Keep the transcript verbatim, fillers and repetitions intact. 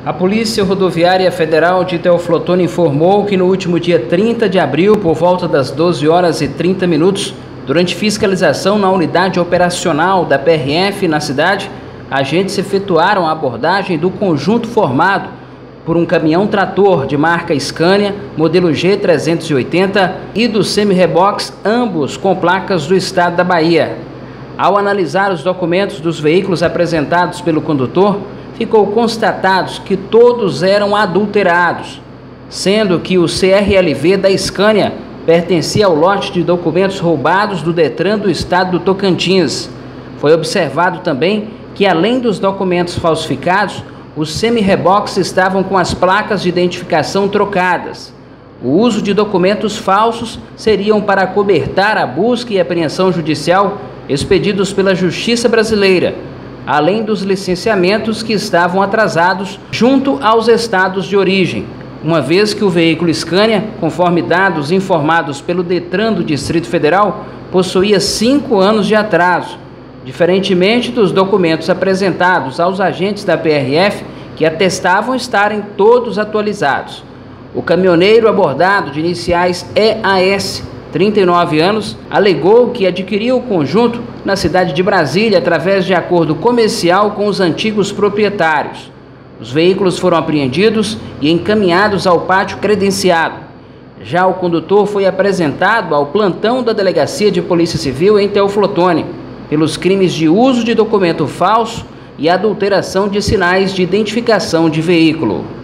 A Polícia Rodoviária Federal de Teoflotone informou que no último dia trinta de abril, por volta das doze horas e trinta minutos, durante fiscalização na unidade operacional da P R F na cidade, agentes efetuaram a abordagem do conjunto formado por um caminhão-trator de marca Scania, modelo G trezentos e oitenta, e do semi-rebox, ambos com placas do estado da Bahia. Ao analisar os documentos dos veículos apresentados pelo condutor, ficou constatado que todos eram adulterados, sendo que o C R L V da Scania pertencia ao lote de documentos roubados do Detran do estado do Tocantins. Foi observado também que, além dos documentos falsificados, os semi-reboques estavam com as placas de identificação trocadas. O uso de documentos falsos seriam para acobertar a busca e apreensão judicial expedidos pela Justiça Brasileira, além dos licenciamentos que estavam atrasados junto aos estados de origem, uma vez que o veículo Scania, conforme dados informados pelo Detran do Distrito Federal, possuía cinco anos de atraso, diferentemente dos documentos apresentados aos agentes da P R F, que atestavam estarem todos atualizados. O caminhoneiro abordado, de iniciais E A S, trinta e nove anos, alegou que adquiriu o conjunto na cidade de Brasília através de acordo comercial com os antigos proprietários. Os veículos foram apreendidos e encaminhados ao pátio credenciado. Já o condutor foi apresentado ao plantão da Delegacia de Polícia Civil em Teoflotone pelos crimes de uso de documento falso e adulteração de sinais de identificação de veículo.